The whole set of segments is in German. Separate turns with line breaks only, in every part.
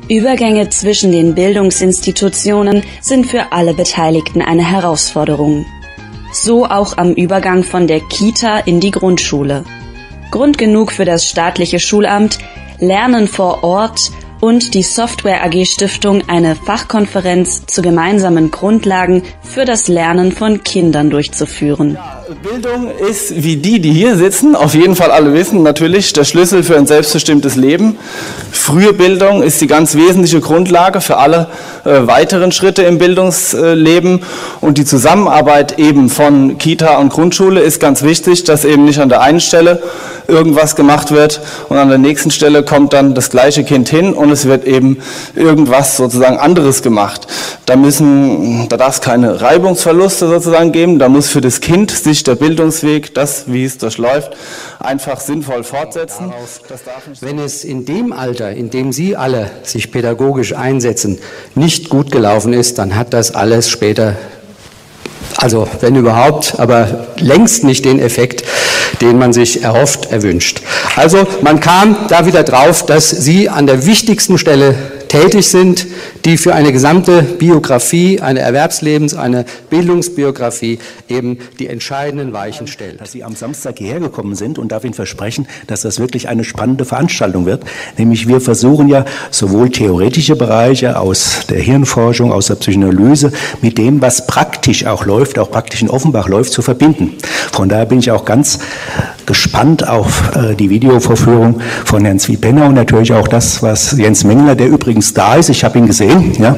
Übergänge zwischen den Bildungsinstitutionen sind für alle Beteiligten eine Herausforderung. So auch am Übergang von der Kita in die Grundschule. Grund genug für das staatliche Schulamt, Lernen vor Ort und die Software AG Stiftung eine Fachkonferenz zu gemeinsamen Grundlagen für das Lernen von Kindern durchzuführen.
Bildung ist, wie die hier sitzen, auf jeden Fall alle wissen, natürlich der Schlüssel für ein selbstbestimmtes Leben. Frühe Bildung ist die ganz wesentliche Grundlage für alle weiteren Schritte im Bildungsleben. Und die Zusammenarbeit eben von Kita und Grundschule ist ganz wichtig, dass eben nicht an der einen Stelle irgendwas gemacht wird und an der nächsten Stelle kommt dann das gleiche Kind hin und es wird eben irgendwas sozusagen anderes gemacht. Da darf es keine Reibungsverluste sozusagen geben, da muss für das Kind sich der Bildungsweg, das, wie es durchläuft, einfach sinnvoll fortsetzen.
Wenn es in dem Alter, in dem Sie alle sich pädagogisch einsetzen, nicht gut gelaufen ist, dann hat das alles später, also wenn überhaupt, aber längst nicht den Effekt, den man sich erhofft, erwünscht. Also man kam da wieder drauf, dass Sie an der wichtigsten Stelle tätig sind, die für eine gesamte Biografie, eine Erwerbslebens-, eine Bildungsbiografie eben die entscheidenden Weichen stellt.
Dass Sie am Samstag hierher gekommen sind und darf Ihnen versprechen, dass das wirklich eine spannende Veranstaltung wird. Nämlich wir versuchen ja sowohl theoretische Bereiche aus der Hirnforschung, aus der Psychoanalyse mit dem, was praktisch auch läuft, auch praktisch in Offenbach läuft, zu verbinden. Von daher bin ich auch ganz gespannt auf die Videovorführung von Herrn Zwie-Penner und natürlich auch das, was Jens Mengler, der übrigens da ist, ich habe ihn gesehen, ja,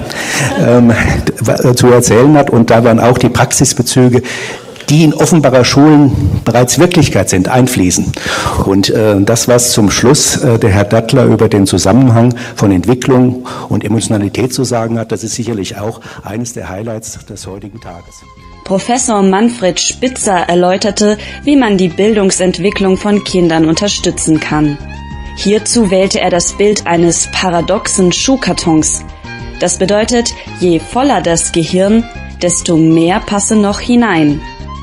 zu erzählen hat. Und da waren auch die Praxisbezüge, die in Offenbacher Schulen bereits Wirklichkeit sind, einfließen. Und das, was zum Schluss der Herr Dattler über den Zusammenhang von Entwicklung und Emotionalität zu sagen hat, das ist sicherlich auch eines der Highlights des heutigen Tages.
Professor Manfred Spitzer erläuterte, wie man die Bildungsentwicklung von Kindern unterstützen kann. Hierzu wählte er das Bild eines paradoxen Schuhkartons. Das bedeutet, je voller das Gehirn, desto mehr passe noch hinein.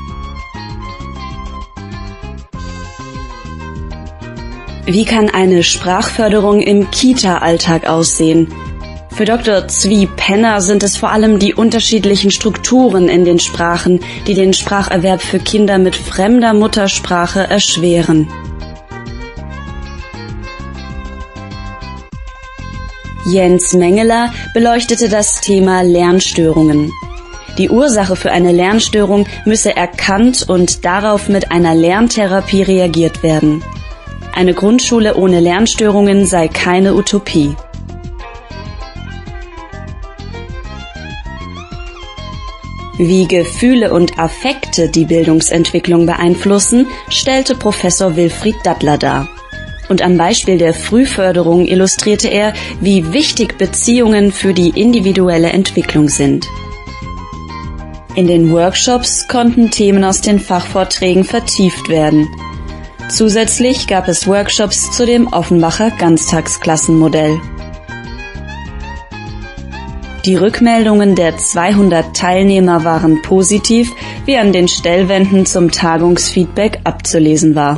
Wie kann eine Sprachförderung im Kita-Alltag aussehen? Für Dr. Zwie-Penner sind es vor allem die unterschiedlichen Strukturen in den Sprachen, die den Spracherwerb für Kinder mit fremder Muttersprache erschweren. Jens Mengeler beleuchtete das Thema Lernstörungen. Die Ursache für eine Lernstörung müsse erkannt und darauf mit einer Lerntherapie reagiert werden. Eine Grundschule ohne Lernstörungen sei keine Utopie. Wie Gefühle und Affekte die Bildungsentwicklung beeinflussen, stellte Professor Wilfried Dattler dar. Und am Beispiel der Frühförderung illustrierte er, wie wichtig Beziehungen für die individuelle Entwicklung sind. In den Workshops konnten Themen aus den Fachvorträgen vertieft werden. Zusätzlich gab es Workshops zu dem Offenbacher Ganztagsklassenmodell. Die Rückmeldungen der 200 Teilnehmer waren positiv, wie an den Stellwänden zum Tagungsfeedback abzulesen war.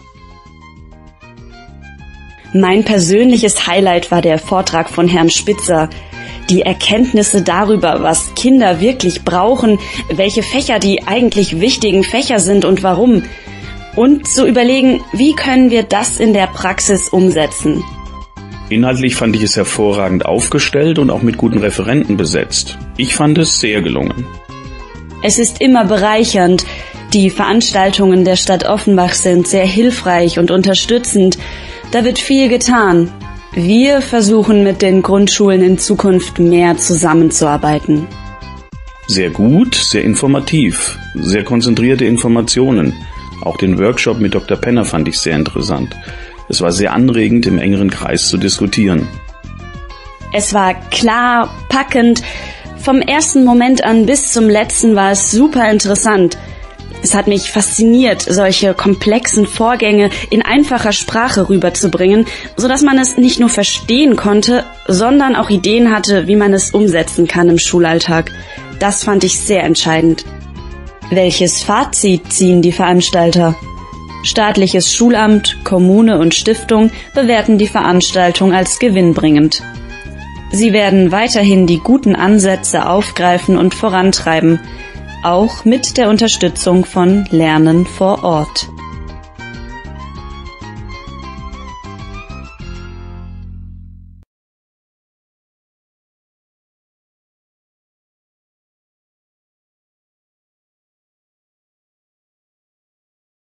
Mein persönliches Highlight war der Vortrag von Herrn Spitzer. Die Erkenntnisse darüber, was Kinder wirklich brauchen, welche Fächer die eigentlich wichtigen Fächer sind und warum. Und zu überlegen, wie können wir das in der Praxis umsetzen.
Inhaltlich fand ich es hervorragend aufgestellt und auch mit guten Referenten besetzt. Ich fand es sehr gelungen.
Es ist immer bereichernd. Die Veranstaltungen der Stadt Offenbach sind sehr hilfreich und unterstützend. Da wird viel getan. Wir versuchen mit den Grundschulen in Zukunft mehr zusammenzuarbeiten.
Sehr gut, sehr informativ, sehr konzentrierte Informationen. Auch den Workshop mit Dr. Penner fand ich sehr interessant. Es war sehr anregend, im engeren Kreis zu diskutieren.
Es war klar, packend. Vom ersten Moment an bis zum letzten war es super interessant. Es hat mich fasziniert, solche komplexen Vorgänge in einfacher Sprache rüberzubringen, sodass man es nicht nur verstehen konnte, sondern auch Ideen hatte, wie man es umsetzen kann im Schulalltag. Das fand ich sehr entscheidend. Welches Fazit ziehen die Veranstalter? Staatliches Schulamt, Kommune und Stiftung bewerten die Veranstaltung als gewinnbringend. Sie werden weiterhin die guten Ansätze aufgreifen und vorantreiben, auch mit der Unterstützung von Lernen vor Ort.